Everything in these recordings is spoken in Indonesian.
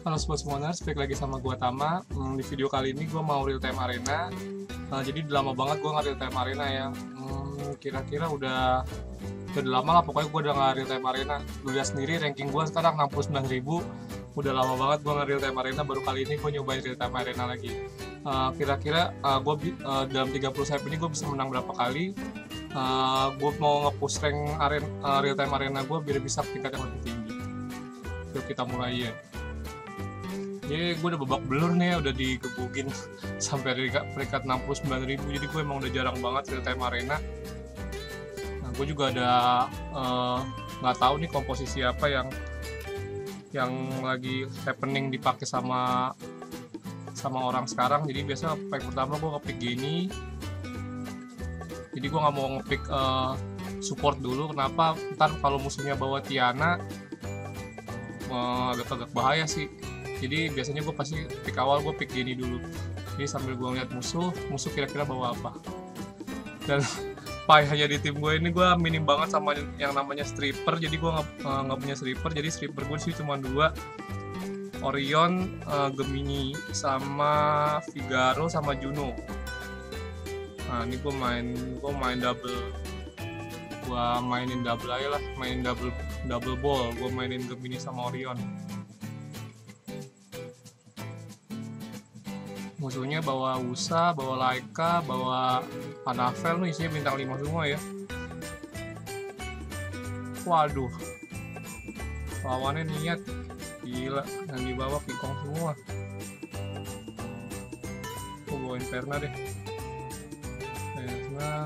Halo Sports Summoners, balik lagi sama gua Tama. Di video kali ini gua mau real time arena. Jadi udah lama banget gua nggak real time arena ya. Kira-kira udah lama lah, pokoknya gua udah nggak real time arena. Lu lihat sendiri ranking gua sekarang 69.000. Udah lama banget gua nggak real time arena, baru kali ini gua nyobain real time arena lagi. Kira-kira dalam 30 save ini gua bisa menang berapa kali? Gue mau nge-push rank real time arena gue biar bisa tingkat yang lebih tinggi. Yuk kita mulai ya. Jadi gue udah babak belur nih, udah digebukin sampai peringkat 69.000. Jadi gue emang udah jarang banget real time arena. Nah gue juga ada nggak tahu nih komposisi apa yang lagi happening dipakai sama orang sekarang. Jadi biasa pack pertama gue ngepick gini. Jadi gue nggak mau ngepick support dulu. Kenapa? Ntar kalau musuhnya bawa Tiana agak bahaya sih. Jadi biasanya gue pasti pick awal gue pick gini dulu. Jadi sambil gue ngeliat musuh kira-kira bawa apa. Dan payahnya di tim gue ini gue minim banget sama yang namanya stripper. Jadi gue nggak punya stripper. Jadi stripper gue sih cuma 2, Orion, Gemini, sama Figaro sama Juno. Nah ini gue main double. Gue mainin double aja lah, mainin double ball. Gue mainin Gemini sama Orion. Musuhnya bawa Usa, bawa Laika, bawa Hanavel, nih isinya bintang 5 semua ya. Waduh, lawannya niat, gila, yang di bawah King Kong semua. Aku bawain Perna deh. Perna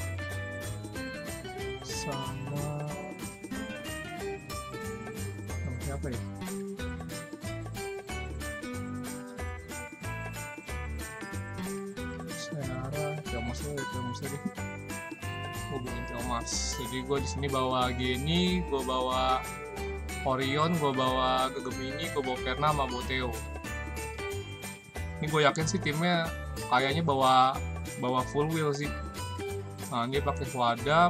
sama siapa ya? Deh. Gue bawa Thomas. Jadi gue di sini bawa Geni, gue bawa Orion, gue bawa Gemini, gue bawa Perna sama Boteo. Ini gue yakin sih timnya kayaknya bawa full wheel sih. Nah dia pakai Swadam.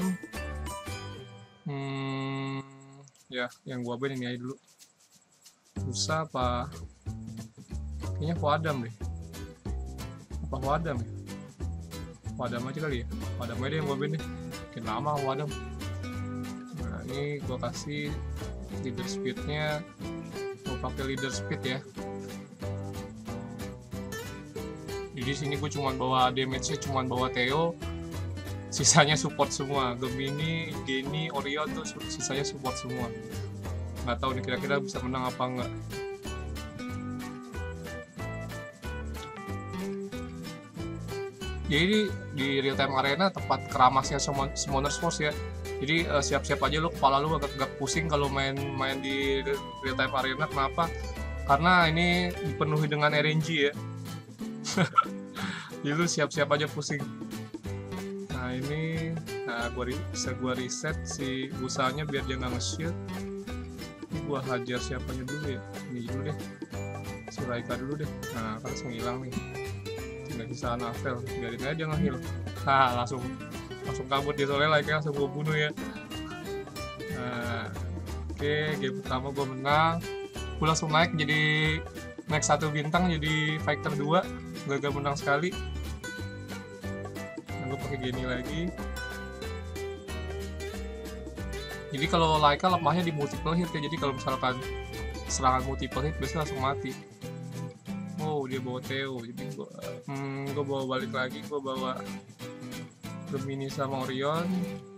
Ya yang gue bawain ini aja dulu. Susah apa? Kayaknya Swadam deh. Apa Swadam ya? Wadam aja kali ya, Wadam aja yang gue beli nih, makin lama Wadam. Nah ini gue kasih leader speednya, gue pakai leader speed ya. Jadi sini gue cuma bawa damage-nya, cuma bawa Theo, sisanya support semua. Gemini, Geni, Orion tuh sisanya support semua. Nggak tahu nih kira-kira bisa menang apa enggak. Jadi di real time arena tempat keramasnya Summoner Sports ya. Jadi siap-siap aja lo, kepala lo agak pusing kalau main di real time arena. Kenapa? Karena ini dipenuhi dengan RNG ya. Jadi lo siap-siap aja pusing. Nah ini, bisa gue reset si busanya biar dia nggak nge-shield. Ini gue hajar siapanya dulu ya. Ini dulu deh, si Raika dulu deh. Nah kan menghilang nih. Nggak bisa Hanavel, biarin aja dia nge-heal. Nah langsung kabur dia, soalnya like-nya langsung gue bunuh ya. Nah, oke, game pertama gue menang. Gue langsung naik 1 bintang jadi fighter 2, gagal menang sekali. Nah, gue pakai Geni lagi. Jadi kalau Laika lemahnya di multiple hit ya, jadi kalau misalkan serangan multiple hit biasanya langsung mati. Oh dia bawa Theo, jadi gue bawa balik lagi, gue bawa Gemini sama Orion.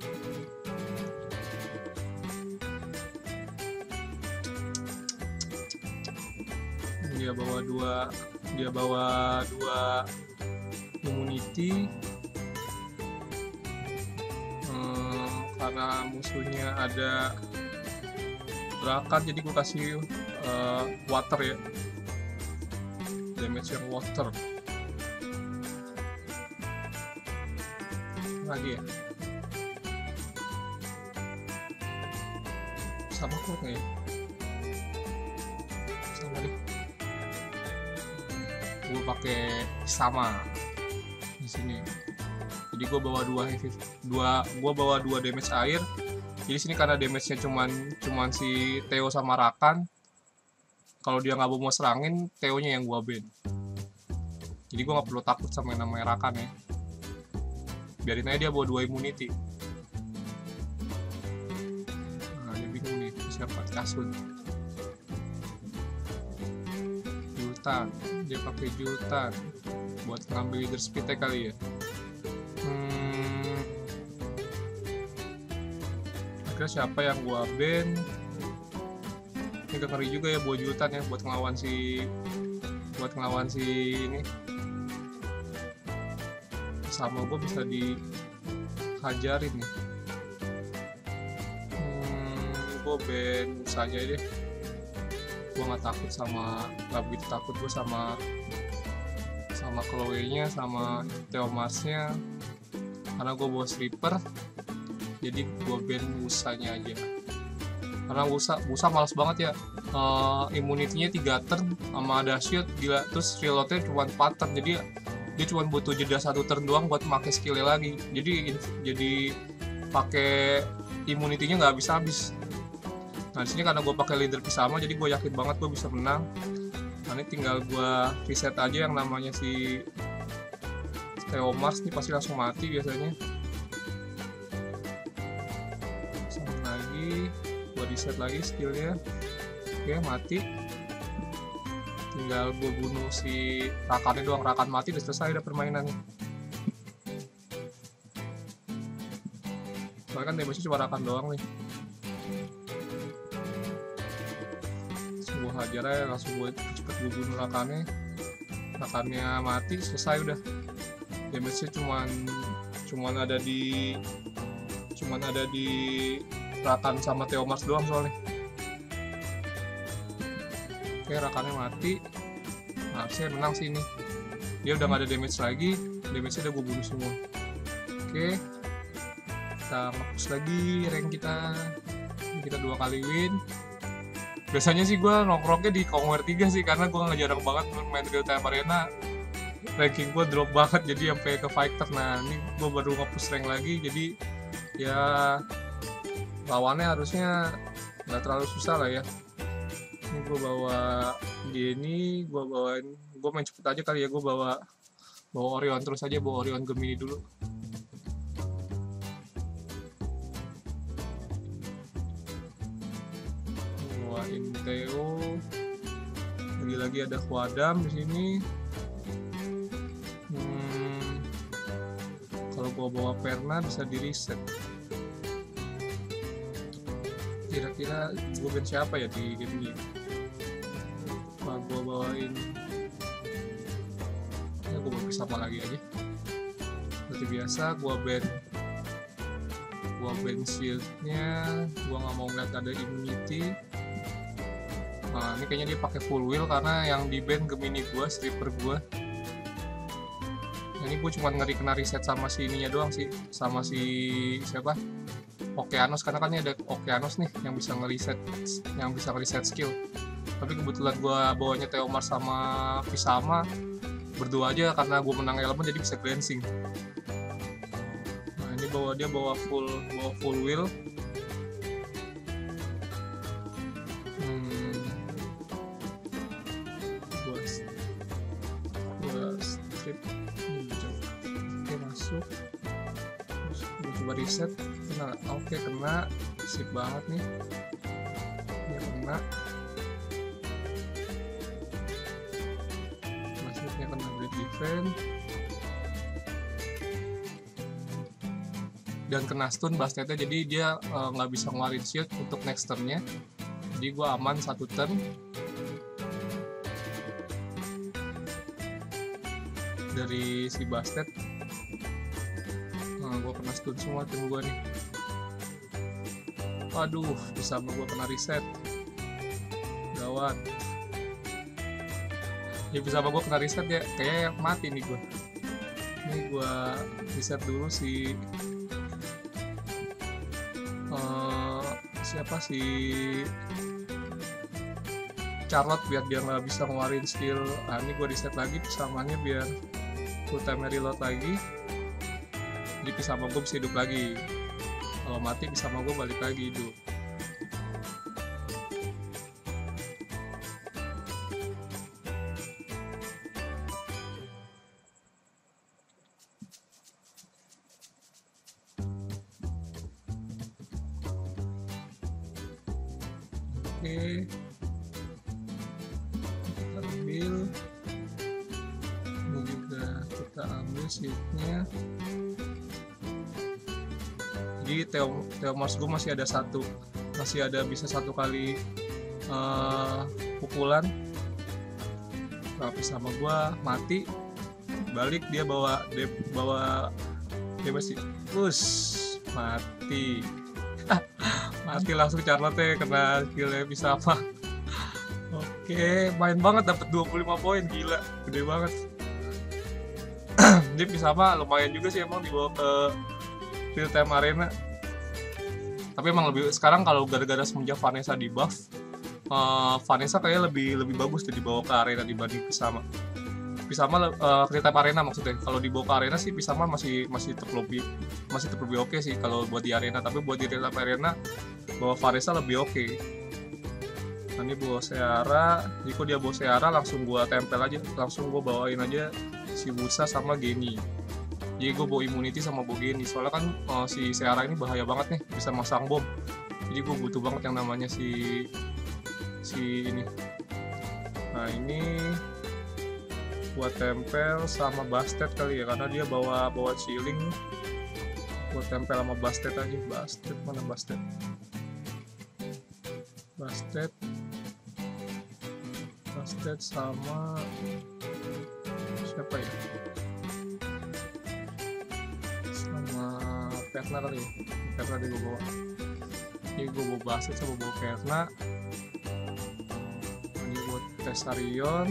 Dia bawa dua immunity. Karena musuhnya ada Drakan, jadi gue kasih water ya, damage yang water lagi ya. Sama kok ya, sama deh. Gue pakai sama di sini. Jadi gue bawa dua damage air. Jadi sini karena damage-nya cuman si Theo sama Rakan, kalau dia nggak mau serangin, Theo-nya yang gue ban. Jadi gue nggak perlu takut sama yang namanya Rakan ya. Biarin aja dia bawa 2 immunity. Nah, dia bingung nih, siapa? Casun. Jultan, dia pakai Jultan buat ngambil leader speed kali ya. Akhirnya siapa yang gua ban? Ini ngeri juga ya buat Jultan ya, buat ngelawan si ini. Sama gue bisa dihajarin nih. Gue ban saja deh. Gue nggak takut nggak begitu takut gue sama Chloe-nya, sama Theo Mars-nya, karena gue bawa Sleeper. Jadi gue ban Musanya aja, karena Musa males banget ya. Immunity-nya 3 turn sama ada shield gila, terus reload-nya cuma 4 turn, jadi dia cuma butuh jeda 1 turn doang buat pakai skill-nya lagi. Jadi pakai immunity-nya nggak habis. Nah di sini karena gue pakai leader Pisama, jadi gue yakin banget gue bisa menang. Nah ini tinggal gue reset aja yang namanya si Theo Mars nih, pasti langsung mati biasanya. Sampai lagi gue reset lagi skillnya. Oke, mati. Tinggal gue bunuh si Rakannya doang, Rakan mati udah selesai udah permainannya. Soalnya kan damage-nya cuma Rakan doang nih. Gue hajar aja, langsung gue cepet bunuh Rakannya mati, selesai udah. Damage-nya cuman ada di Rakan sama Theo Mars doang soalnya. Oke, Rakannya mati. Nah, harusnya menang sih ini. Dia udah gak ada damage lagi, damage-nya udah gue bunuh semua. Oke, kita mampus lagi rank kita 2 kali win. Biasanya sih gue nongkrongnya di Conquer 3 sih, karena gue nggak jarang banget main real time arena. Ranking gue drop banget, jadi sampai ke fighter. Nah ini gue baru nge-push rank lagi, jadi ya lawannya harusnya nggak terlalu susah lah ya. Ini gue bawa Geni, gue main cepet aja kali ya. Gue bawa Orion terus aja, bawa Orion Gemini dulu. Theo, lagi ada Kuadam di sini. Kalau gua bawa Perna bisa di reset. Kira-kira gua ban siapa ya di game ini? Gua bawain, ya gua bawa Pisama lagi aja. Seperti biasa gua ban shieldnya. Gua nggak mau ngeliat ada immunity. Nah ini kayaknya dia pakai full wheel karena yang di ban Gemini gua, Stripper gua. Nah, ini gua cuma ngeri kena reset sama si ininya doang sih, sama si siapa? Okeanos, karena kan ini ada Okeanos nih yang bisa ngereset skill. Tapi kebetulan gua bawanya Theo Mars sama Pisama berdua aja, karena gua menang elemen jadi bisa glancing. Nah ini dia bawa full wheel. Terus gue coba reset, kena. Oke, kena, sip banget nih. Dia kena, maksudnya kena great defense dan kena stun Bastetnya, jadi dia nggak bisa ngeluarin shield untuk next turnnya. Jadi gue aman 1 turn. Dari si Bastet. Nah, gue kena stun semua tim gue nih. Waduh, bisa gue kena reset. Gawat. Ya bisa gue kena reset ya, kayaknya mati nih gue. Ini gue reset dulu si siapa si Charlotte biar dia nggak bisa ngeluarin skill. Nah ini gue reset lagi Pisamanya biar full time reload lagi. Jadi Pisama gue bisa hidup lagi. Kalau mati Pisama gue balik lagi hidup. Oke, kita ambil ini juga, kita ambil sheetnya. Jadi Theomars gue masih ada satu, masih ada bisa satu kali pukulan. Tapi sama gue mati, balik dia bawa dia masih mati. Mati langsung Charlotte kena skillnya bisa apa. Oke, main banget, dapat 25 poin, gila, gede banget. Jadi bisa apa lumayan juga sih emang dibawa ke real time arena. Tapi emang lebih sekarang kalau gara-gara semenjak Vanessa di buff, Vanessa kayaknya lebih bagus tuh dibawa ke arena dibanding Pisama. Pisama real time arena maksudnya. Kalau dibawa ke arena sih Pisama masih tetap lebih oke sih kalau buat di arena, tapi buat di real time arena bawa Vanessa lebih oke. Nah, ini bawa Seara, jika dia bawa Seara langsung gua tempel aja, langsung gua bawain aja si Busa sama Geni. Jadi gue bawa immunity sama bawa Geni, soalnya kan si Seara ini bahaya banget nih, bisa masang bom. Jadi gue butuh banget yang namanya si ini. Nah ini buat tempel sama Bastet kali ya, karena dia bawa chilling. Buat tempel sama Bastet aja. Bastet mana Bastet? Bastet sama siapa ya? Sama Perna kali ya. Perna dia gue bawa. Ini gue bawa Bastet sama bawa Perna. Ini buat Tessarion.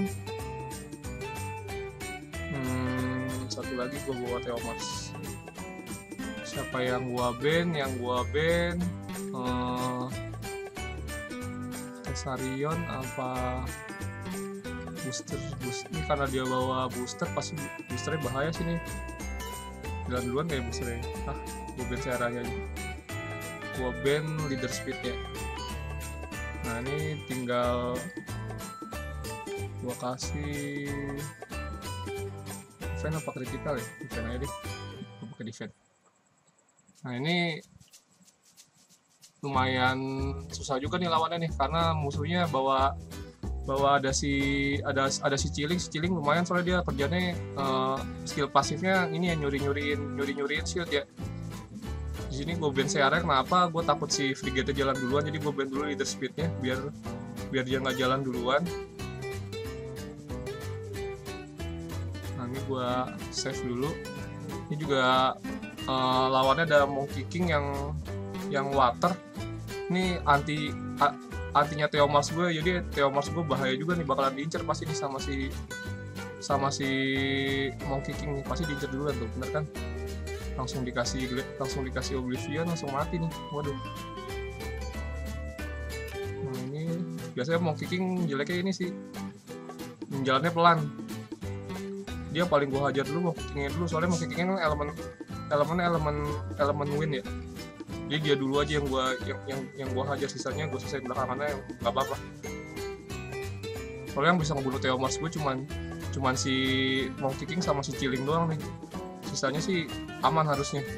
Satu lagi gue bawa Theomars. Siapa yang gue ban? Tessarion apa booster ini, karena dia bawa booster pasti boosternya bahaya sih nih. Jalan duluan kayak boosternya. Gue ban Searanya aja. Gue ban leader speednya. Nah ini tinggal gue kasih defense apa critical ya? Defense aja deh. Gue pakai defense. Nah ini lumayan susah juga nih lawannya nih, karena musuhnya bawa ada si Ciling lumayan, soalnya dia kerjanya skill pasifnya ini ya nyuri-nyuriin shield ya. Di sini gue ban Seara, kenapa? Gue takut si Frigate jalan duluan, jadi gue ban dulu leader speednya biar dia nggak jalan duluan. Nah ini gue save dulu. Ini juga lawannya ada Monkey King yang water. Ini antinya Theomars gue, jadi Theomars gue bahaya juga nih, bakalan diincer pasti nih sama si Monkey King nih, pasti diincer duluan tuh, bener kan? Langsung dikasih Oblivion, langsung mati nih. Waduh. Nah ini biasanya Monkey King jeleknya ini sih, jalannya pelan. Dia paling gue hajar dulu Monkey King-nya dulu, soalnya Monkey King-nya kan elemen win ya. Jadi dia dulu aja yang gua hajar, sisanya gua selesai belakangannya nggak apa-apa. Soalnya yang bisa ngebunuh Theomars gue cuman si Monkey King sama si Ciling doang nih. Sisanya sih aman harusnya.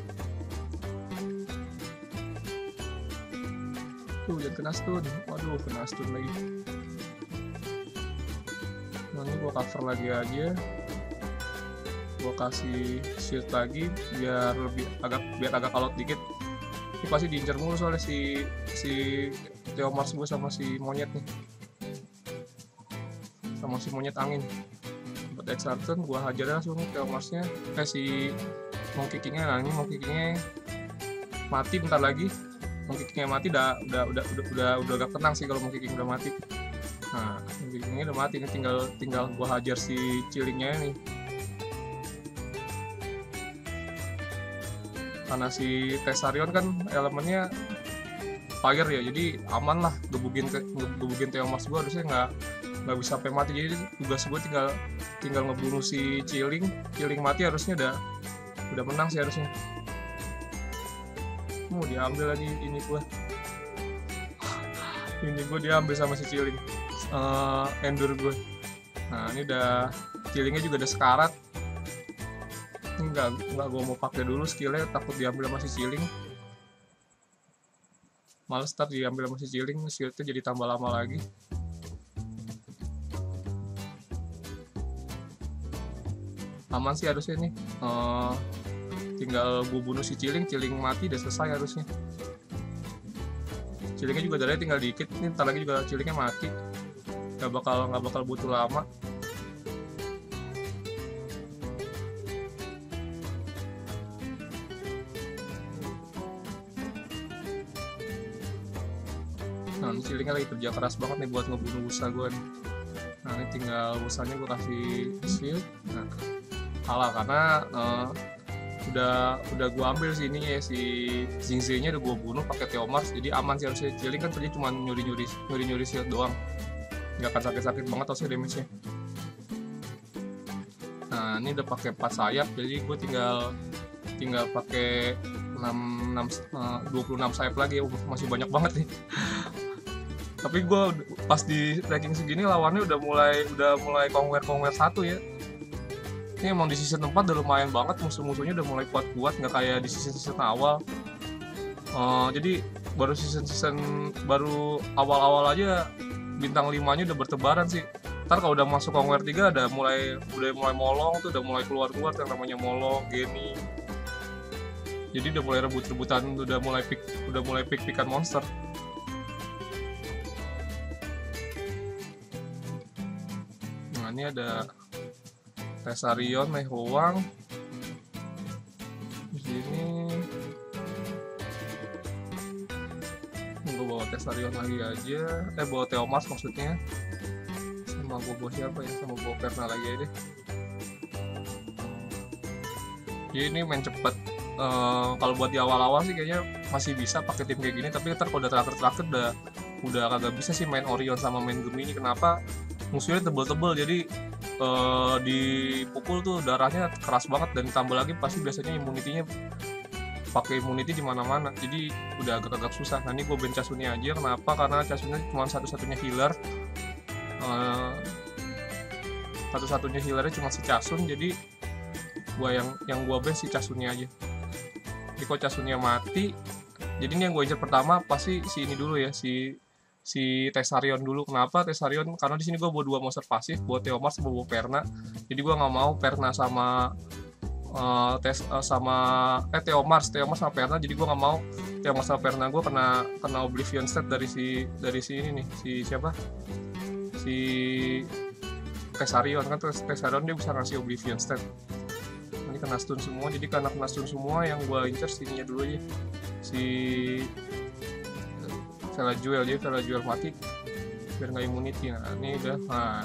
Tuh jangan kena stun. Waduh kena stun lagi. Nah ini gua cover lagi aja. Gua kasih shield lagi biar agak alot dikit. Ini pasti diincar mulu soalnya si Theomars gue sama si monyet nih, sama si monyet angin. Buat Exarton gue hajar langsung Theomarsnya, si Monkey King-nya. Nah ini Monkey King-nya mati bentar lagi. Monkey King-nya mati udah agak tenang sih kalau Monkey King udah mati. Nah Monkey King-nya udah mati, ini tinggal gue hajar si Cilingnya nih. Karena si Tessarion kan elemennya fire ya, jadi aman lah gebugin Theomars gue, harusnya nggak bisa sampai mati. Jadi tugas gue tinggal ngebunuh si Ciling mati, harusnya udah menang sih harusnya. Mau diambil lagi ini gue diambil sama si Ciling, endure gue. Nah ini Cilingnya juga udah sekarat. Enggak gue mau pakai dulu skillnya, takut diambil sama si Ciling. males ntar diambil sama si Ciling, shieldnya jadi tambah lama lagi. Aman sih harusnya nih. Tinggal gue bunuh si Ciling mati udah selesai harusnya. Cilingnya juga darahnya tinggal dikit nih, ntar lagi juga Cilingnya mati. Nggak bakal butuh lama. Nah ini Cilingnya lagi kerja keras banget nih buat ngebunuh Wusa gue nih. Nah ini tinggal Wusanya gue kasih shield. Nah kalah karena udah gue ambil sih ini ya, si Xingzi nya udah gue bunuh pakai Theomars, jadi aman sih harusnya. Ciling kan tadi cuma nyuri shield doang, nggak akan sakit banget harusnya damage nya. Nah ini udah pakai 4 sayap, jadi gue tinggal pakai 26 sayap lagi ya. Masih banyak banget nih. Tapi gue pas di ranking segini lawannya udah mulai conquer 1 ya. Ini emang di season 4 udah lumayan banget, musuh-musuhnya udah mulai kuat-kuat, nggak kayak di season awal. Jadi baru awal-awal aja bintang 5-nya udah bertebaran sih. Ntar kalau udah masuk conquer 3 udah mulai molong tuh, udah mulai keluar yang namanya molong, geni. Jadi udah mulai rebut-rebutan, udah mulai pick-pickan monster. Nah ini ada Tesarion, Mei Huang. Di sini gue bawa Tesarion lagi aja. Bawa Theomars maksudnya. Sama gue bawa siapa ya? Sama bawa Perna lagi aja. Jadi ini main cepet. Kalau buat di awal-awal sih kayaknya masih bisa pakai tim kayak gini. Tapi ntar kalau udah terakhir udah kagak bisa sih main Orion sama main Gemini. Kenapa? Musuhnya tebel-tebel, jadi dipukul tuh darahnya keras banget, dan tambah lagi pasti biasanya immunity-nya pakai immunity di mana-mana, jadi udah agak susah. Nah ini gue ban Chasune aja. Kenapa? Karena Chasune cuma satu-satunya healer, satu-satunya healernya cuma si Chasun, jadi yang gue ban si Chasune aja. Jadi kalau Chasune mati, jadi ini yang gue incer pertama pasti si ini dulu ya, si Tesarion dulu. Kenapa Tesarion? Karena di sini gue bawa 2 monster pasif, bawa Theomars sama bawa Perna. Jadi gue nggak mau Perna sama Theomars sama Perna. Jadi gue nggak mau Theomars sama Perna gue kena Oblivion stat dari si ini nih, si siapa? Si Tesarion kan. Tesarion dia bisa ngasih Oblivion stat. Ini kena stun semua. Jadi karena kena stun semua, yang gue incer sininya dulu aja. Si Vela Juel mati biar nggak immunity. Nah ini udah,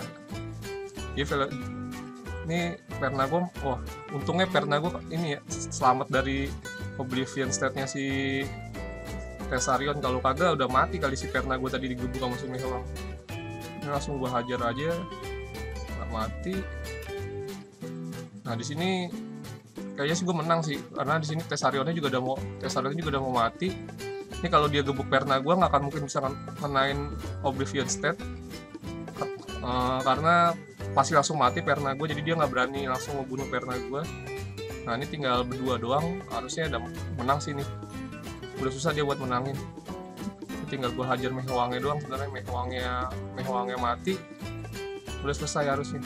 ini Perna gue, wah untungnya Perna gue ini ya selamat dari Oblivion statnya si Tesarion. Kalau kagak udah mati kali si Perna gue tadi digebuk sama si Mei Huang. Ini langsung gue hajar aja, nggak mati. Nah di sini kayaknya sih gue menang sih, karena di sini Tesarionnya juga udah mau mati. Ini kalau dia gebuk Perna gue nggak akan mungkin bisa kenain Oblivion stat, karena pasti langsung mati Perna gue, jadi dia nggak berani langsung ngebunuh Perna gue. Nah ini tinggal berdua doang, harusnya udah menang sih nih. Udah susah dia buat menangin. Tinggal gue hajar Mei Huangnya doang sebenarnya. Mei Huangnya mati, udah selesai harusnya.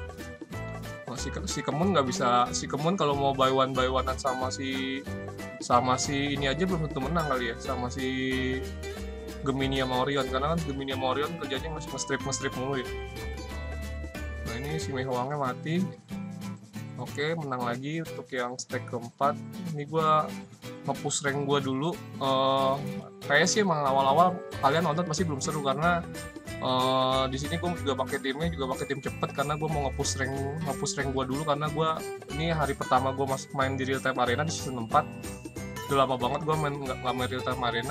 Si Kemun nggak bisa. Si Kemun kalau mau buy one-an sama si ini aja belum tentu menang kali ya, sama si Gemini sama Orion, karena kan Gemini sama Orion kerjanya masih nge-strip mulu ya. Nah ini si Mei Huangnya mati. Oke, menang lagi untuk yang stack keempat. Ini gue nge-push rank gue dulu. Kayaknya sih emang awal-awal kalian nonton pasti belum seru, karena di sini gue juga pakai tim cepet, karena gue mau nge-push rank gue dulu, karena gue ini hari pertama gue main di real time arena di season 4. Udah lama banget gue nggak main real time arena.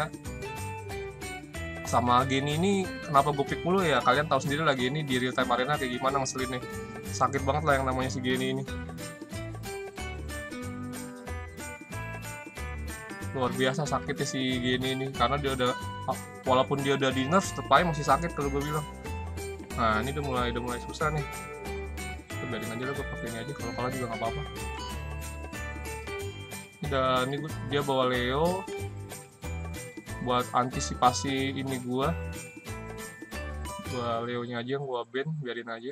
Sama Geni ini kenapa gue pick mulu ya, kalian tahu sendiri lagi ini di real time arena kayak gimana ngeselinnya. Sakit banget lah yang namanya si Geni ini, luar biasa sakitnya si Geni ini, karena dia udah, walaupun dia udah di nerf tetep aja masih sakit kalau gue bilang. Nah ini udah mulai susah nih. Biarin aja lah, gue pakai ini aja, kalau kalah juga nggak apa-apa. Ini dia bawa Leo, buat antisipasi ini gua Leonya aja yang gua ban, biarin aja.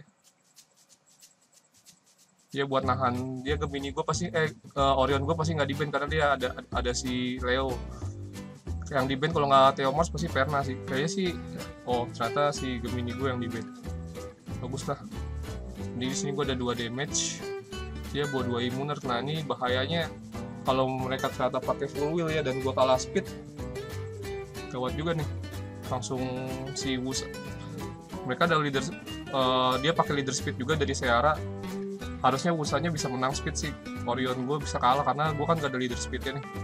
Dia buat nahan, dia Gemini gue pasti Orion gue pasti nggak di ban karena dia ada si Leo. Yang di ban kalau nggak Theomars pasti Perna sih kayaknya sih. Oh ternyata si Gemini gue yang di ban, bagus lah. Jadi di sini gue ada 2 damage, dia bawa 2 immuner. Nah ini bahayanya kalau mereka ternyata pakai full wheel ya dan gue kalah speed, gawat juga nih. Langsung si Wusa, mereka ada leader, dia pakai leader speed juga dari Seara. Harusnya Wusanya bisa menang speed sih, Orion gue bisa kalah karena gue kan gak ada leader speednya nih.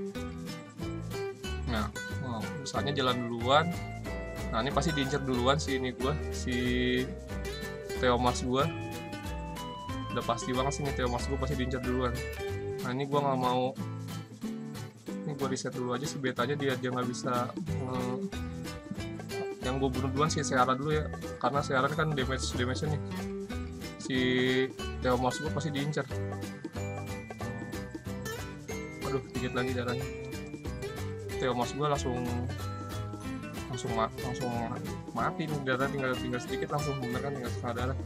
Nah Wusanya jalan duluan. Nah ini pasti diincar duluan sih ini gue, si Theomars gue udah pasti banget sih nih, Theomars gue pasti diincar duluan. Nah ini gue nggak mau, ini gue reset dulu aja si betanya, dia nggak bisa. Yang gue bunuh duluan si Seara dulu ya, karena Seara kan damage nya nih, si Theomars gue pasti diincar. Aduh dikit lagi darahnya. Theomars gue langsung mati nih, darah tinggal sedikit langsung bener kan, tinggal setengah darah.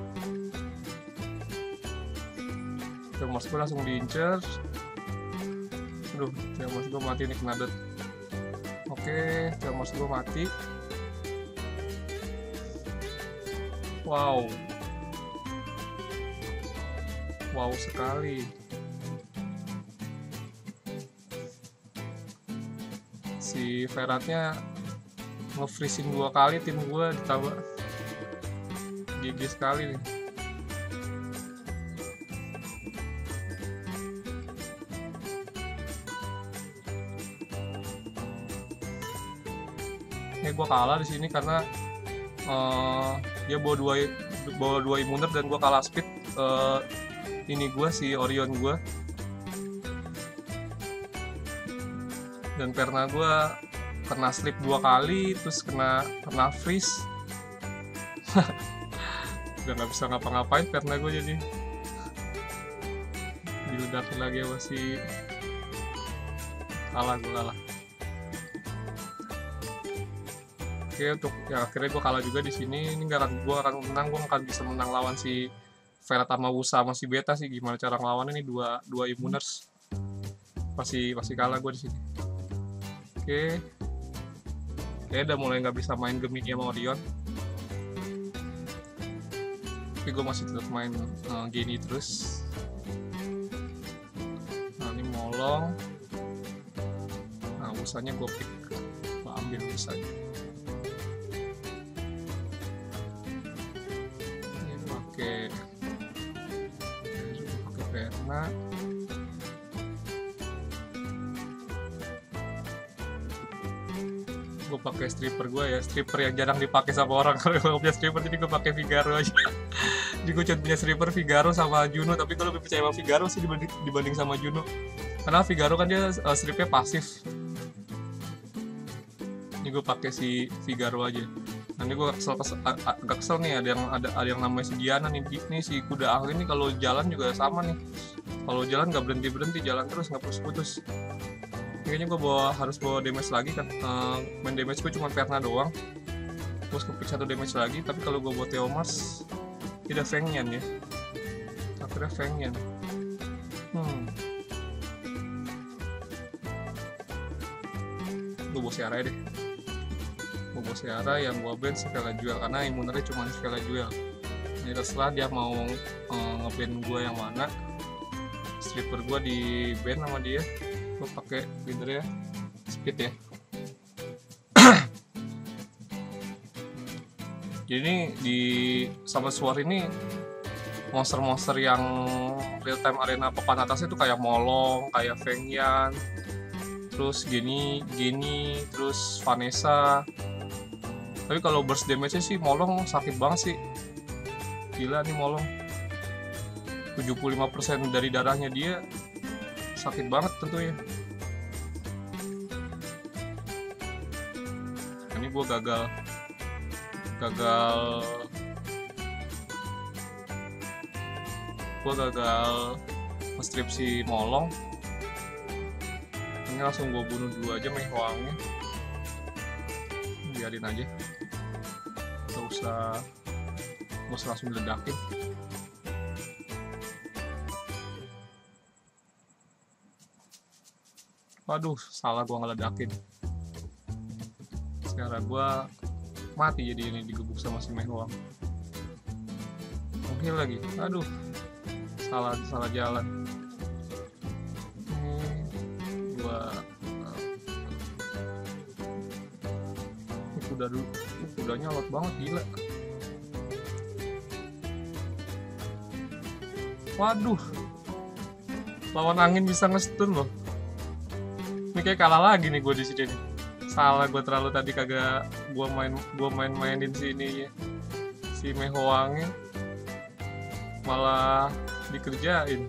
Theomars gue langsung diincar. Aduh Theomars gue mati nih, kena dot. Oke Theomars gue mati. Wow sekali. Si Ferratnya nge-freezing 2 kali tim gue, ditambah GG sekali nih. Ini gue kalah di sini karena dia bawa dua immuner dan gue kalah speed. Ini gue si Orion gue dan Perna gue kena slip 2 kali, terus kena freeze. Udah nggak bisa ngapa-ngapain Perna gue, jadi diledakin lagi sama si kalah. Oke, untuk yang akhirnya gue kalah juga di sini. Ini gue akan menang, gue akan bisa menang lawan si Ferrat sama Wusa sama si Beta sih. Gimana cara ngelawannya nih, dua immuners. Pasti kalah gue di sini. Oke. Udah mulai nggak bisa main Gemini sama Orion. Tapi gue masih tetap main Genie terus. Nah ini molong. Nah Wusanya gue pick, gue ambil Wusanya. Ini pakai Perna. Gue pakai stripper gue ya, stripper yang jarang dipakai sama orang. Kalau gue punya stripper jadi gue pakai Figaro aja. Jadi gue cuma punya stripper Figaro sama Juno, tapi gue lebih percaya sama Figaro sih dibanding sama Juno. Karena Figaro kan dia stripnya pasif. Ini gue pakai si Figaro aja. Nanti gue agak kesel nih, ada yang namanya si Diana nih si kuda ahli nih, kalau jalan juga sama nih. Kalau jalan nggak berhenti jalan terus, nggak putus. Kayaknya gue harus bawa damage lagi kan. Main damage gue cuma Perna doang, terus kepick 1 damage lagi. Tapi kalau gue buat Theomars tidak Fengyan ya, akhirnya Fengyan. Gue bawa Seara deh. Gue bawa Seara yang gue ban Vela Juel karena immunernya cuma Vela Juel. Jadi terserah dia mau nge-ban gue yang mana. Stripper gue di ban sama dia. Gue pakai leader ya, speed ya. Jadi di Summer Sword ini monster-monster yang real time arena papan atasnya itu kayak Molong, kayak Fengyan, terus Genie, terus Vanessa. Tapi kalau burst damage-nya sih Molong sakit banget sih. Gila nih Molong. 75% dari darahnya dia sakit banget tentunya. Ini gue gagal nge-strip si Molong. Ini langsung gue bunuh dulu aja Mei Huangnya. biarin aja, nggak usah langsung diledakin. Waduh, salah gua ngeledakin. Sekarang gua mati jadi ini, digebuk sama si Mehwang. Mungkin lagi, aduh, salah jalan. Ini gua kuda dulu, kudanya alot banget, gila. Waduh, lawan angin bisa nge-stun loh. Ini kayak kalah lagi nih gue di sini nih. Salah gue terlalu tadi, kagak gue mainin si ininya, si Mehwangnya, malah dikerjain.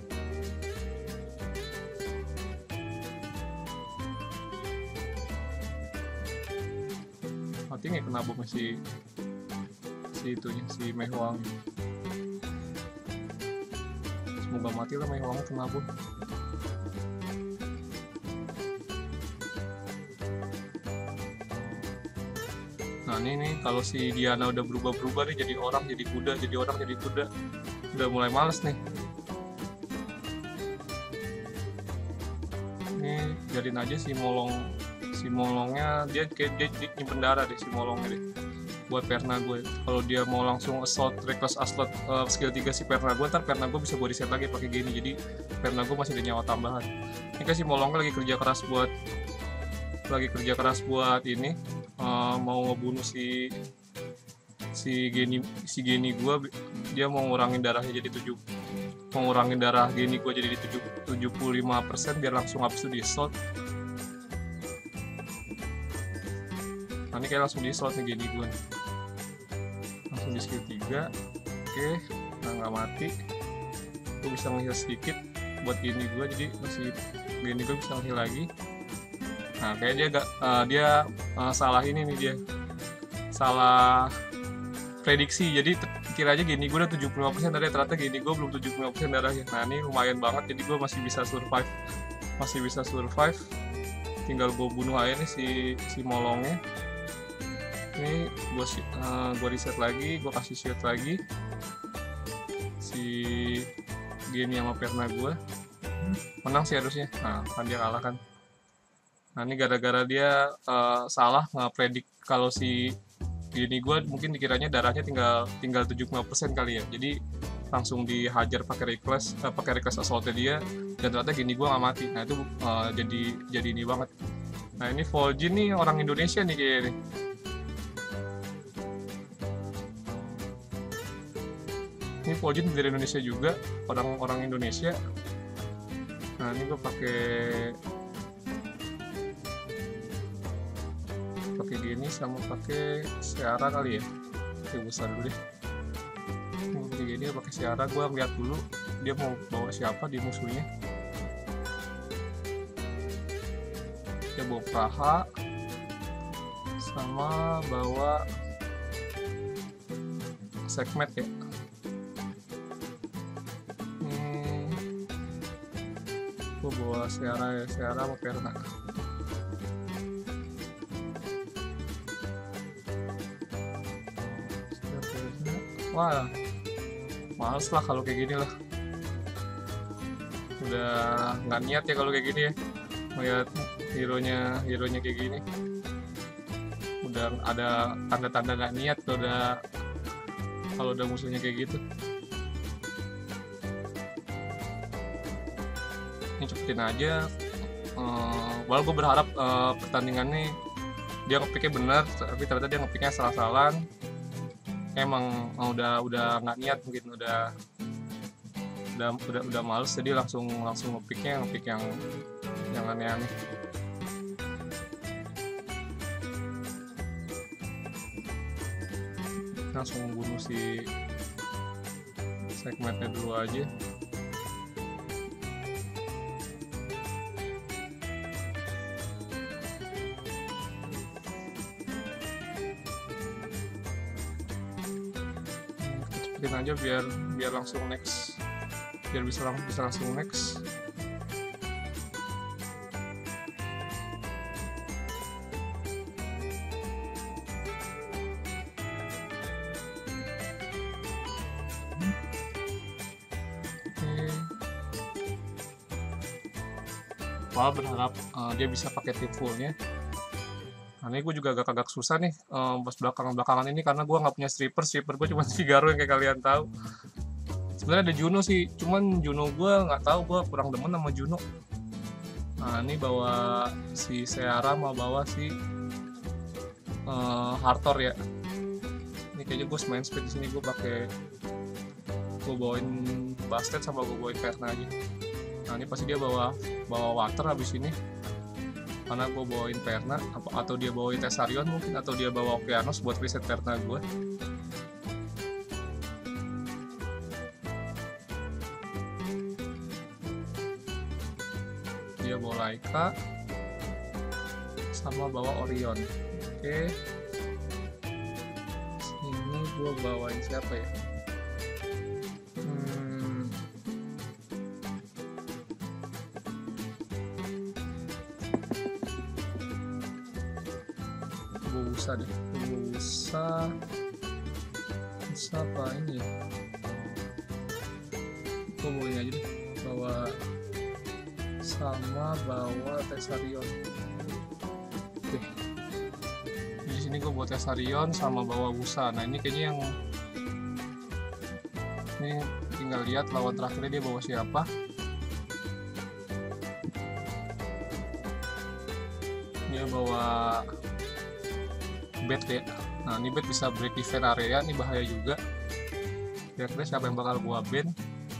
Mati nggak kena bom si itunya, si Mehwang. Semoga mati lah Mehwang kena bom. Nah ini nih, kalau si Diana udah berubah nih, jadi orang jadi kuda, udah mulai males nih. Ini jadiin aja si molongnya, dia nyimpen darah deh si molongnya deh, buat Perna gue. Kalau dia mau langsung assault, reckless assault skill 3 si Perna gue, ntar Perna gue bisa gue reset lagi pakai gini, jadi Perna gue masih ada nyawa tambahan. Ini kan si molongnya lagi kerja keras buat ini, mau ngebunuh si Geni gue. Dia mau ngurangin darahnya jadi 7, mau ngurangin darah Geni gue jadi 75% biar langsung habis itu di assault. Nah ini kayak langsung di assault nih Geni gue nih. Langsung di skill 3. Oke, nah nggak mati, gue bisa nge-heal sedikit buat Geni gue, jadi masih Geni gue bisa nge-heal lagi. Nah kayak dia salah ini nih, dia salah prediksi, jadi kira aja Geni gue udah 75% tadi, ternyata Geni gue belum 75% darahnya. Nah ini lumayan banget, jadi gue masih bisa survive, tinggal gue bunuh aja nih si molongnya. Ini gue reset lagi, gue kasih shield lagi si Geni sama Perna gue. Menang sih harusnya. Nah kan dia kalah kan. Nah ini gara-gara dia salah nge-predict kalau si Geni gue mungkin dikiranya darahnya tinggal 75% kali ya, jadi langsung dihajar pakai reckless assault-nya dia, dan ternyata Geni gue nggak mati. Nah itu jadi ini banget. Nah ini Vol'jin nih orang Indonesia nih kayaknya nih. Ini Vol'jin dari Indonesia juga, orang Indonesia. Nah ini gue pakai gini sama pakai Seara kali ya. Oke, besar dulu deh. Pakai gini pakai Seara, gue lihat dulu dia mau bawa siapa di musuhnya. Dia bawa Praha sama bawa Sekhmet ya. Gue bawa Seara sama Perna. Wah, males lah kalau kayak gini lah. Udah nggak niat ya kalau kayak gini ya, melihat hero-nya kayak gini. Udah ada tanda-tanda nggak niat kalau udah musuhnya kayak gitu. Ini cepetin aja. Walau gue berharap pertandingan nih dia ngepicknya bener, tapi ternyata dia ngepicknya salah-salahan. Emang udah nggak niat, mungkin udah males, jadi langsung ngepick yang aneh-aneh. Langsung bunuh si Sekhmetnya dulu aja. Cepetin aja biar langsung next, biar bisa langsung next. awal berharap dia bisa pakai tim fullnya. Nah ini gue juga agak susah nih pas belakangan ini karena gue nggak punya striper gue cuma Figaro yang kayak kalian tahu. Sebenarnya ada Juno sih, cuman Juno gue nggak tahu, gue kurang demen sama Juno. Nah ini bawa si Seara, mau bawa si Hartor ya. Ini kayaknya gue main speed di sini, gue bawain Bastet sama gue bawain Verna aja. Nah ini pasti dia bawa water habis ini, karena gue bawain Verna atau dia bawain Tesarion mungkin, atau dia bawa Okeanos buat reset Verna gue. Dia bawa Laika sama bawa Orion. Oke, sini gue bawain siapa ya? Busa deh, Busa apa ini ya? Gue bawain aja deh, bawa Tesarion. Oke, di sini gue bawa Tesarion sama bawa Busa. Nah ini kayaknya yang ini tinggal lihat lawan terakhirnya dia bawa siapa. Dia bawa Bet ya. Nah ini Bet bisa break defense area, ini bahaya juga. Kira-kira siapa yang bakal gua ban?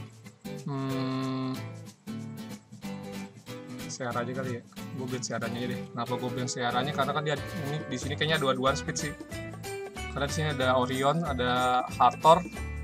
Seara aja kali ya. Gue ban Searanya aja deh. Kenapa gue ban Searanya? Karena kan dia ini di sini kayaknya dua-duaan speed sih. Karena di sini ada Orion, ada Hartor.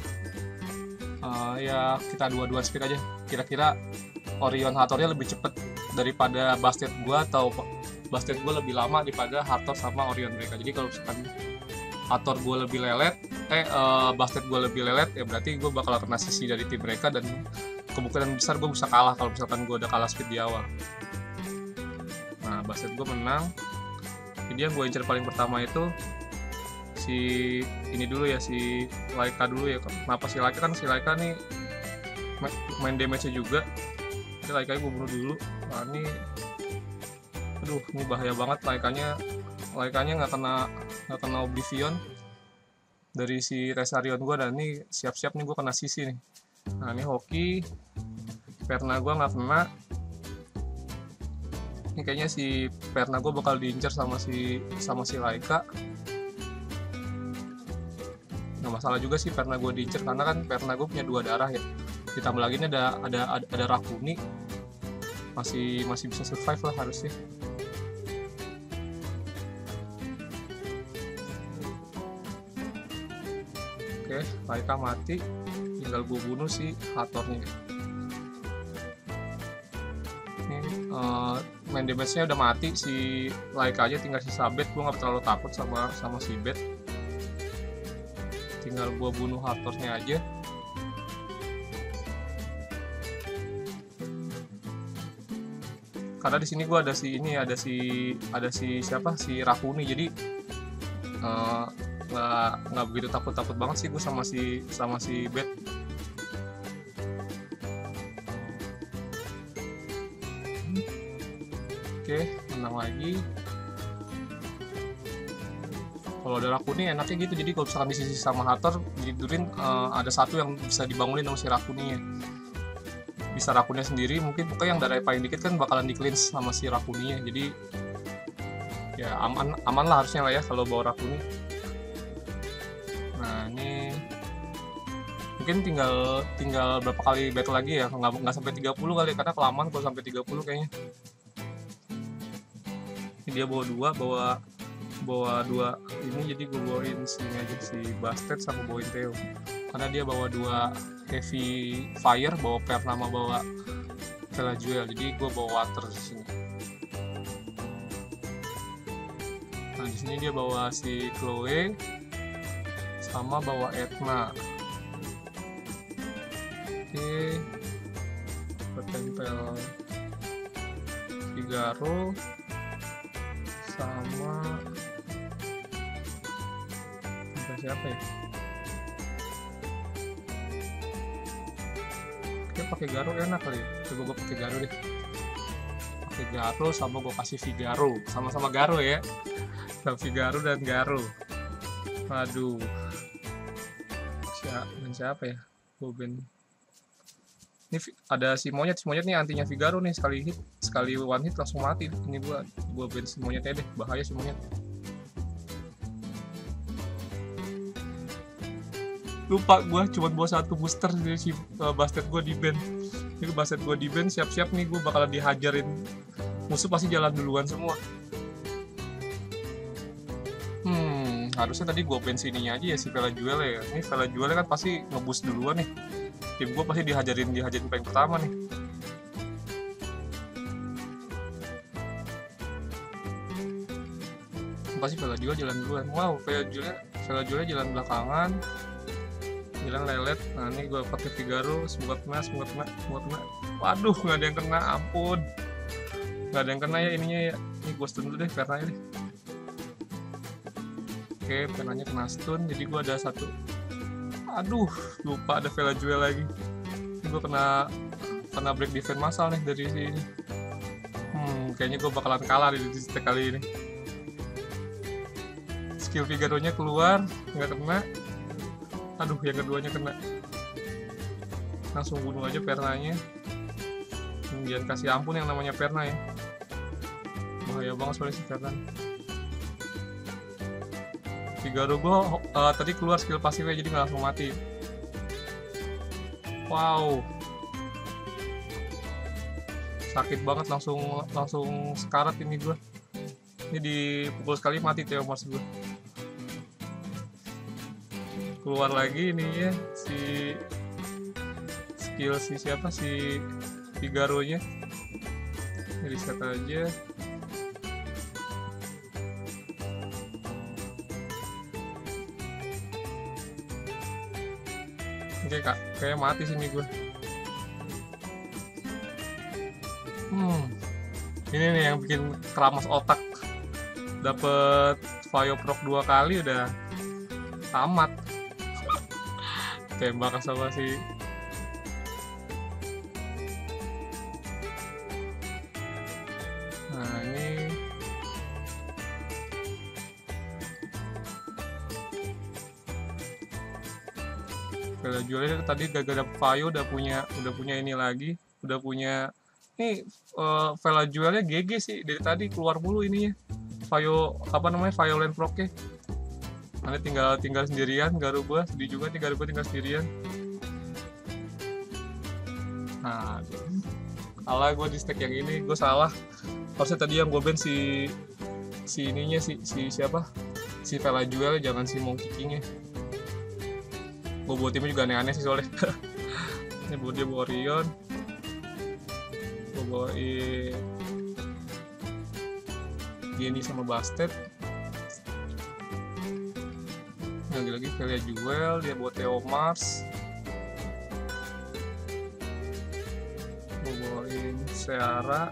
Ya kita dua-duaan speed aja. Kira-kira Orion Hartornya lebih cepet daripada Bastet gue, atau Bastet gue lebih lama daripada Hartor sama Orion mereka. Jadi kalau misalkan Hartor gue lebih lelet, Bastet gue lebih lelet, ya berarti gue bakal kena sisi dari tim mereka, dan kemungkinan besar gue bisa kalah kalau misalkan gue udah kalah speed di awal. Nah Bastet gue menang. Jadi yang gue incer paling pertama itu si ini dulu ya, si Laika dulu ya. Kenapa si Laika? Kan si Laika nih main damage-nya juga. Jadi Laika gue bunuh dulu. Nah ini, aduh ini bahaya banget. Laikanya nggak kena Oblivion dari si Tesarion gue, dan ini siap-siap nih gue kena sisi nih. Nah ini Hoki, Verna gue nggak kena. Ini kayaknya si Verna gue bakal diincar sama si Laika. Nggak masalah juga sih Verna gue diincar, karena kan Verna gue punya 2 darah ya. Ditambah lagi ini ada Rakuni, masih bisa survive lah harusnya. Oke, Laika mati, tinggal gue bunuh si Hatornya. Ini main damage-nya udah mati, si Laika aja tinggal sisa Bet. Gue nggak terlalu takut sama si Bet, tinggal gue bunuh Hatornya aja. Karena di sini gue ada si siapa, si Rakuni. Jadi nggak begitu takut banget sih gue sama si Bet. Oke, menang lagi. Kalau ada Rakuni enaknya gitu, jadi kalau misalkan di sisi sama Hator ditidurin, ada satu yang bisa dibangunin sama si Rakuninya. Bisa Rakuninya sendiri, mungkin pokoknya yang darah paling dikit kan bakalan di-cleanse sama si Rakuninya. Jadi ya aman lah harusnya lah ya kalau bawa Rakuni. Nah ini mungkin tinggal berapa kali battle lagi ya, nggak sampai 30 kali, karena kelamaan kalau sampai 30 kayaknya. Ini dia bawa dua ini, jadi gue bawain sini aja, si Bastet sama bawain Theo, karena dia bawa 2 heavy fire, bawa Verna sama bawa Pelajuel, jadi gue bawa water di sini. Nah di sini dia bawa si Chloe sama bawa Etna. Oke, tempel Figaro sama siapa ya? Oke, pakai Garo enak kali ya. Coba gue pakai Garo deh. Figaro sama gue kasih Figaro, sama-sama Garo ya. Figaro dan Garo. Aduh, siapa ya? Boben. Ini ada si monyet nih antinya Figaro nih, sekali one hit langsung mati. Ini gua ban si monyetnya deh, bahaya si monyet. Lupa gua cuma bawa 1 booster dari si basket gua di ban. Ini basket gua di ban, siap-siap nih gua bakalan dihajarin. Musuh pasti jalan duluan semua. Harusnya tadi gue ban sininya aja ya, si Vela Juel ya. Ini Vela Juel kan pasti ngeboost duluan nih. Tim gue pasti dihajarin paling pertama nih. Pasti Vela Juel jalan duluan. Wow, Vela Juel jalan belakangan. Jalan lelet. Nah ini gue pakai Figaro, semoga kena. Waduh, nggak ada yang kena, ampun. Nggak ada yang kena ya ininya ya. Ini gue stun dulu deh, Vernanya deh. Oke, penanya kena stun, jadi gue ada 1. Aduh, lupa ada Vela Juel lagi. Ini gue kena break defense massal nih dari sini. Kayaknya gue bakalan kalah di stage kali ini. Skill Figaro-nya keluar, nggak kena. Aduh, yang keduanya kena. Langsung bunuh aja Pernanya. Jangan kasih ampun yang namanya Perna ya. Bahaya banget soalnya si Perna. Figaro gue tadi keluar skill pasifnya jadi nggak langsung mati. Wow, sakit banget, langsung sekarat ini gue. Ini dipukul sekali mati Theomars gue. Keluar lagi ini ya si skill si Figaro nya. Ini reset aja. Oke kak, kayak mati sini gue. Ini nih yang bikin keramas otak. Dapet Fioproc 2 kali udah tamat. Tembak sama si nah ini Vela Juel tadi gara-gara Fio udah punya ini lagi, udah punya nih Vela Juelnya GG sih dari tadi keluar mulu ininya. Fio Violent Proc-nya. Nanti tinggal sendirian, Garo gua sedih juga nih, Garo gua tinggal sendirian. Nah, kalah gua di stack yang ini, gua salah. Harusnya tadi yang gua ban si ininya si siapa? Si Vela Juel, jangan si Monkey King-nya. Gue bawa timnya juga aneh-aneh sih soalnya. Ini dia bawa Orion. Gue bawain Geni sama Bastet. Lagi-lagi Vela Juel, dia bawa Theomars. Gue bawain Seara.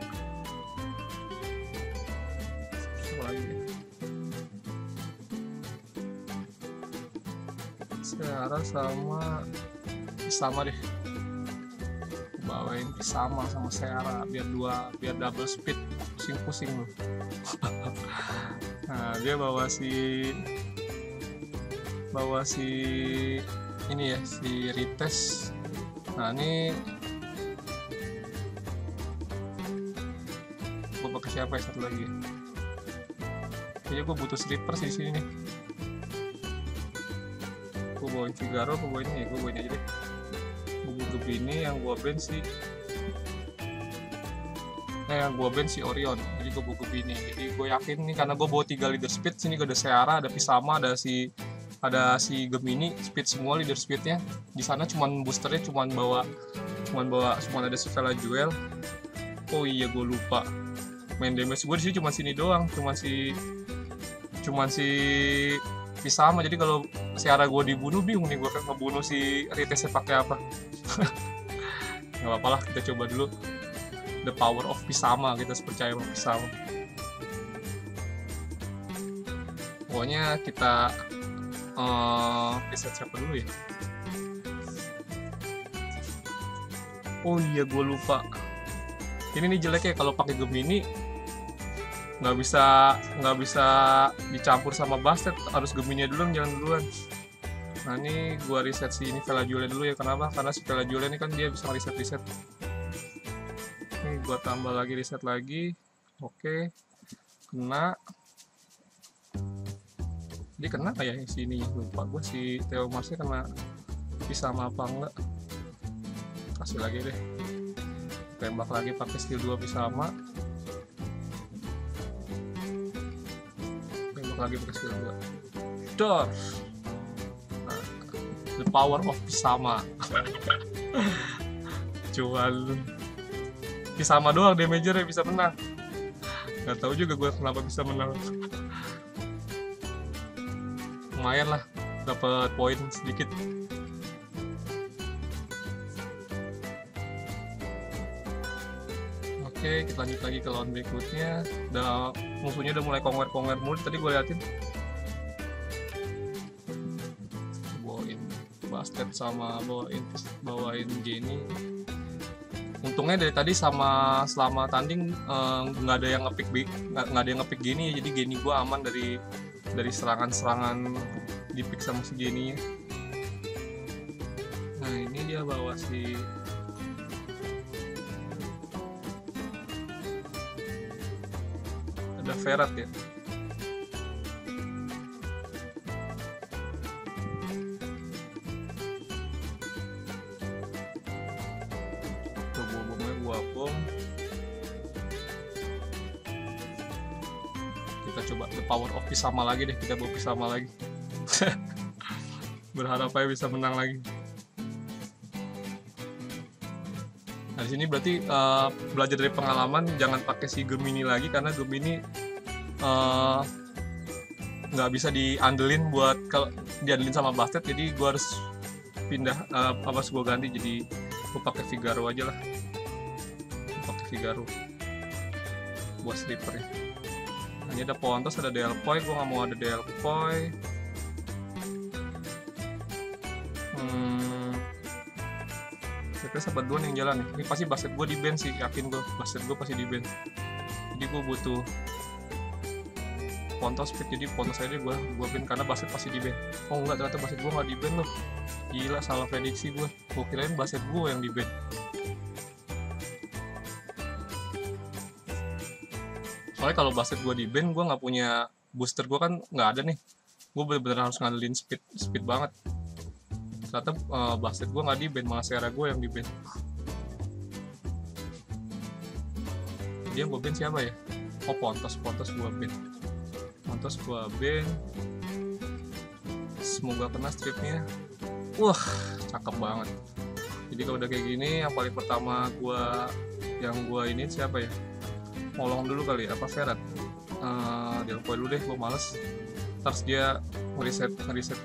Seara sama deh, bawain sama Seara biar double speed, pusing loh. Nah dia bawa si ini ya, si Rites. Nah ini gue pakai siapa ya satu lagi? Kayaknya gue butuh Slippers di sini nih. Gue bawain Figaro, gue bawain aja deh. Gue butuh ini yang gue ban si Orion. Jadi gue butuh ini. Jadi gue yakin nih karena gue bawa 3 leader speed. Sini gue ada Seara, ada Pisama, ada si Gemini, speed semua leader speednya. Di sana cuman boosternya cuman ada si Vela Juel. Oh iya gue lupa. Main damage gue di sini cuma sini doang, cuma si Pisama. Jadi kalau Seara gue dibunuh bingung nih gue kan ngebunuh si Ritesnya pakai apa. Gak apa-apa lah, kita coba dulu the power of Pisama, kita percaya sama Pisama. Pokoknya kita reset siapa dulu ya. Oh iya gue lupa, Ini nih jeleknya kalau pakai Gemini nggak bisa dicampur sama Bastet, harus Gemini dulu, jangan duluan. Nah ini gua reset si ini Vela Julia dulu ya. Kenapa? Karena si Vela Julia ini kan dia bisa reset. Ini gua tambah lagi, reset lagi. Oke, kena. Dia kena kayak sini, lupa gua si Theo Marsnya kena Pisama apa enggak. Kasih lagi deh, tembak lagi pakai skill 2 Pisama. Tembak lagi pakai skill 2 Dor. The power of Pisama. Cuman Pisama doang damager ya bisa menang. Gak tahu juga gue kenapa bisa menang. Lumayan lah, dapat poin sedikit. Oke, kita lanjut lagi ke lawan berikutnya. Musuhnya udah mulai konger mulu. Tadi gue liatin Bastet sama bawain Jenny. Untungnya dari tadi selama tanding nggak ada yang ngepick Jenny, jadi Jenny gue aman dari serangan di pick sama si Jenny. Nah ini dia bawa si ada Ferret ya. Kita coba the power of Pisama lagi deh, kita bawa Pisama lagi. Berharap aja bisa menang lagi. Nah di sini berarti belajar dari pengalaman, jangan pakai si Gemini lagi karena Gemini nggak bisa diandelin buat kalau diandelin sama Bastet, jadi gue harus pindah gue ganti jadi gue pakai Figaro aja lah. Pakai Figaro buat sleeper ya. Ini ada Pontos, ada Delphoy, gue nggak mau ada Delphoy. Kira-kira sahabat dua yang jalan nih. Ini pasti Bastet gue di ban sih, yakin gue. Bastet gue pasti di ban. Jadi gue butuh Pontos speed, jadi Pontos aja gue ban karena Bastet pasti di ban. Oh enggak, ternyata Bastet gue nggak di ban loh. Gila, salah prediksi gue. Gue kirain Bastet gue yang di ban. Soalnya kalau Bastet gue di ban, gue nggak punya booster, gue kan nggak ada nih. Gue bener-bener harus ngandelin speed banget. Ternyata Bastet gue nggak di ban, malah Sierra gue yang di ban. Dia gue ban siapa ya? Oh Pontos gue ban. Pontos gue ban. Semoga kena stripnya. Wah, cakep banget. Jadi kalau udah kayak gini, yang paling pertama gue ini siapa ya? Molong dulu kali, apa Ferret? Delphoy dulu deh, gue males. Terus dia ngeriset.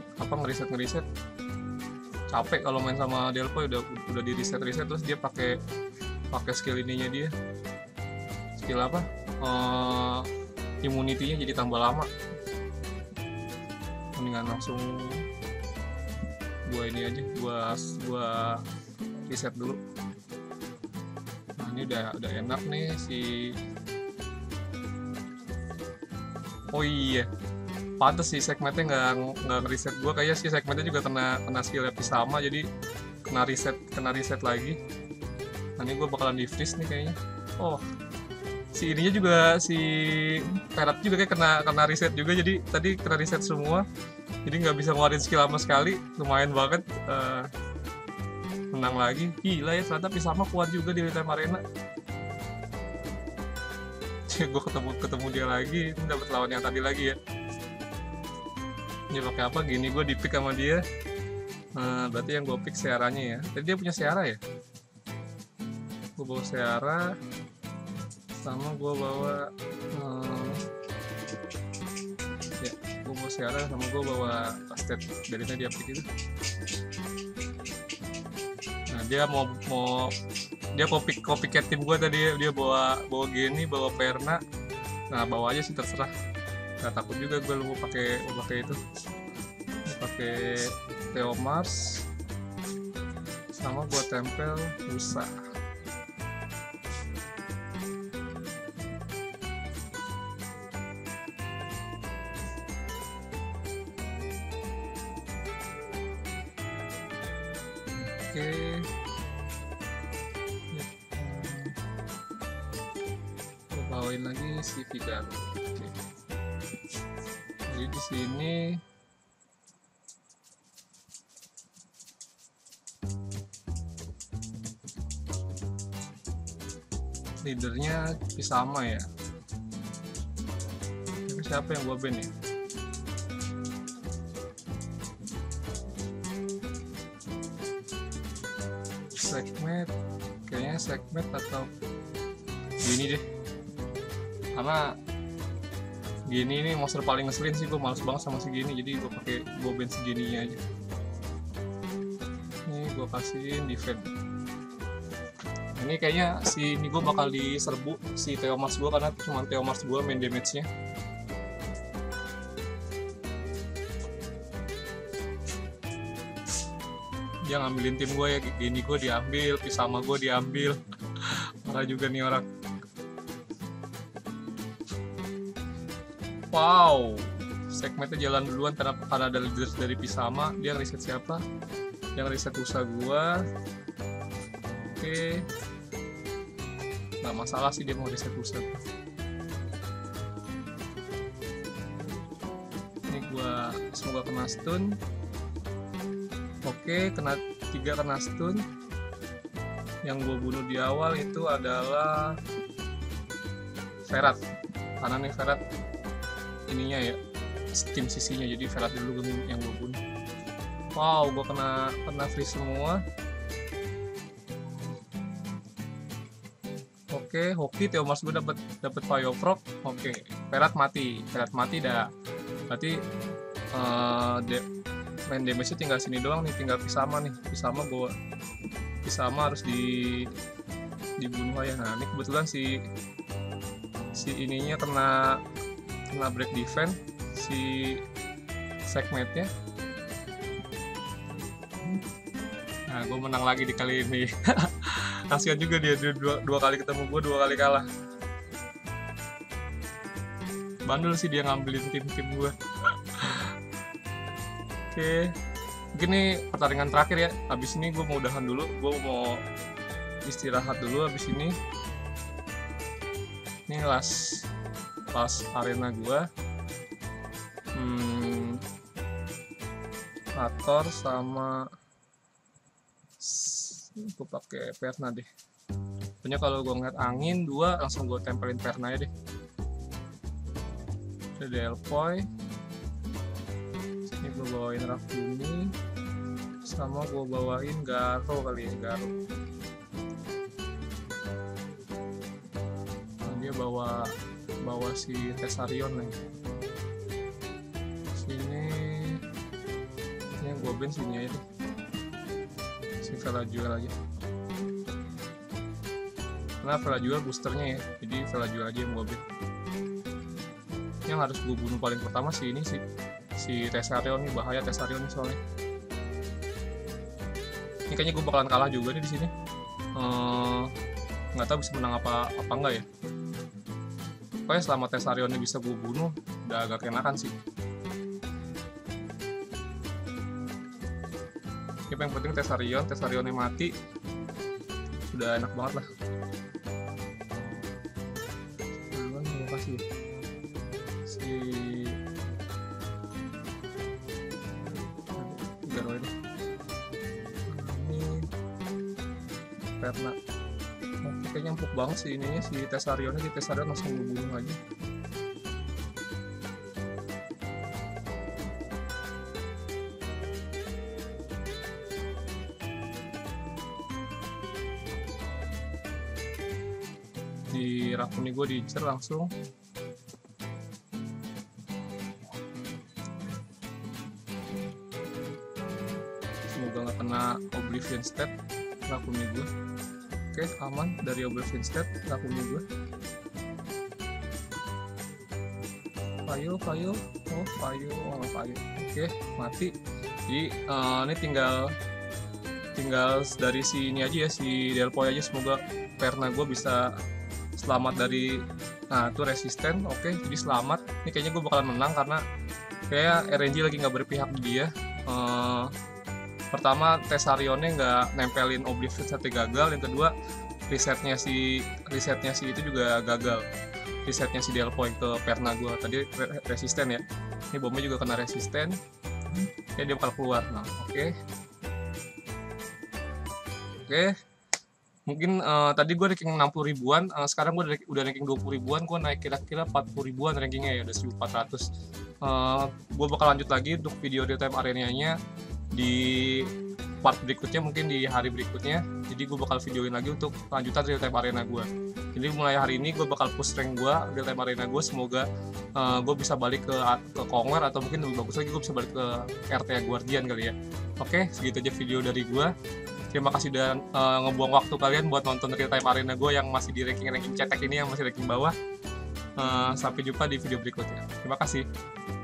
Capek kalau main sama Delphoy, udah di reset terus dia pakai skill ininya dia. Skill apa? Immunity-nya jadi tambah lama. Mendingan langsung gua ini aja, gua reset dulu. Nah ini udah enak nih si. Oh iya, pantes sih segmennya nggak reset gua, kayak sih segmennya juga kena skill Pisama, jadi kena reset lagi. Nah ini gua bakalan di freeze nih kayaknya. Oh si ininya juga, si Ferret juga kayak kena reset juga, jadi tadi kena reset semua, jadi nggak bisa ngeluarin skill sama sekali. Lumayan banget menang lagi. Gila ya, ternyata Pisama kuat juga di Real Time Arena. Gue ketemu dia lagi, ini dapat lawan yang tadi lagi ya. Ini pakai apa gini, gue di pick sama dia. Berarti yang gue pick Sierra-nya ya. Tadi dia punya Sierra ya. Gue bawa Sierra, sama gue bawa gue bawa Sierra, sama gue bawa Bastet. Dari dia pick itu. Nah dia mau dia copycat tim gue tadi, dia bawa Geni, bawa Perna. Nah bawa aja sih, terserah. Nggak takut juga gue mau pakai itu, pakai Theo Mars, sama gue tempel Musa. Oke. Gue bawain lagi si Figaro. Oke. Jadi di sini leadernya Pisama ya. Tapi siapa yang gue ban ya? Segment, kayaknya segment atau gini deh. Karena gini nih monster paling ngeselin sih, gue males banget sama segini, jadi gue ban segininya aja. Ini gue kasihin defense. Ini kayaknya ini gue bakal diserbu si Theomars gue, karena cuma Theomars gue main damage nya. Dia ngambilin tim gue ya, gini gue diambil, Pisama gue diambil. Marah juga nih orang. Wow, segmennya jalan duluan karena ada leader dari Pisama. Dia ngeriset siapa? Yang riset Usa gue. Oke. Nggak masalah sih dia mau riset Usa. Ini gue semoga kena stun. Oke, kena 3 kena stun. Yang gue bunuh di awal itu adalah Ferat. Karena nih Ferat ininya ya, tim sisinya, jadi Ferat dulu yang gue bunuh. Wow, gue kena freeze semua. Oke, hoki Theomars gue dapat Fireproc. Oke, Ferat mati dah. Berarti main damage-nya tinggal sini doang nih, tinggal Pisama nih. Pisama harus dibunuh aja. Nah, ini kebetulan si ininya kena break defense si segmentnya. Nah, gue menang lagi di kali ini. Kasihan juga dia dua kali ketemu gue, 2 kali kalah. Bandel sih dia ngambilin tim gue. Oke, mungkin ini pertandingan terakhir ya. Abis ini gue mau udahan dulu, gue mau istirahat dulu abis ini. Ini last arena gue. Ator sama gue pakai Perna deh. Pokoknya kalau gue ngeliat angin 2 langsung gue tempelin Perna ya deh. Ada Delphoy. Ini gue bawain Rafuni sama gue bawain Garo kali ya, Garo. Nah, dia bawa si Tesarion nih. Sini ini gue ban sini aja deh. Si Velajuel aja. Karena Velajuel boosternya ya, jadi Velajuel aja yang gue ban. Yang harus gue bunuh paling pertama si ini sih. Si Tesarion nih, bahaya Tesarion nih soalnya. Ini kayaknya gue bakalan kalah juga nih di sini. Nggak tahu bisa menang apa enggak ya. Pokoknya selama Tesarion ini bisa gue bunuh, udah agak enakan sih. Yang penting Tesarionnya mati, udah enak banget lah. Duluan terima kasih ya. Si Garo ini Perna. Kayaknya empuk banget sih ininya, si Tesarionnya. Si Tesarion langsung gue bunuh aja. Di Rafuni gue diincer langsung. Semoga nggak kena Oblivion Step Rafuni gue. Oke, aman dari Oblivion Step Rafuni gue. Payo. Oh, Payo. Oke, mati. Jadi ini tinggal dari si ini aja ya, si Delphoy aja. Semoga Perna gue bisa selamat dari, nah itu resisten. Oke, jadi selamat. Ini kayaknya gue bakalan menang karena kayak RNG lagi nggak berpihak di dia. Pertama, Tesarionnya nggak nempelin Oblivion sate gagal. Yang kedua, risetnya si itu juga gagal. Risetnya si Delphoid ke Perna gue tadi resisten ya. Ini bomnya juga kena resisten. Oke, dia bakal keluar. Nah, oke. Mungkin tadi gue ranking 60 ribuan, sekarang gue udah ranking 20 ribuan, gue naik kira-kira 40 ribuan rankingnya ya, udah 1400. Gue bakal lanjut lagi untuk video real time arenanya di part berikutnya, mungkin di hari berikutnya. Jadi gue bakal videoin lagi untuk lanjutan real time arena gue. Jadi mulai hari ini gue bakal push rank gue, real time arena gue. Semoga gue bisa balik ke Kongler, atau mungkin lebih bagus lagi gue bisa balik ke RTA Guardian kali ya. Oke, segitu aja video dari gue. Terima kasih udah ngebuang waktu kalian buat nonton real time arena gue yang masih di ranking cetek ini, yang masih ranking bawah. Sampai jumpa di video berikutnya. Terima kasih.